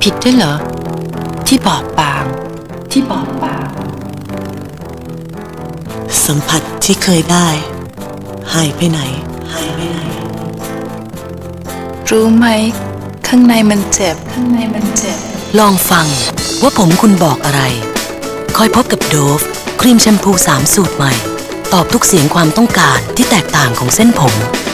ผิดด้วยเหรอที่บอบบางสัมผัสที่เคยได้หายไปไหนรู้ไหมข้างในมันเจ็บลองฟังว่าผมคุณบอกอะไรคอยพบกับโดฟครีมแชมพู3 สูตรใหม่ตอบทุกเสียงความต้องการที่แตกต่างของเส้นผม